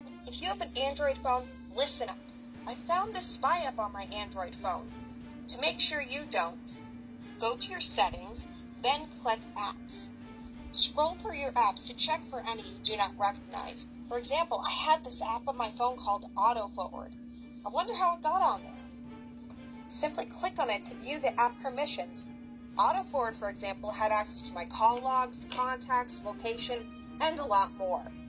If you have an Android phone, listen up. I found this spy app on my Android phone. To make sure you don't, go to your settings, then click Apps. Scroll through your apps to check for any you do not recognize. For example, I have this app on my phone called AutoForward. I wonder how it got on there. Simply click on it to view the app permissions. AutoForward, for example, had access to my call logs, contacts, location, and a lot more.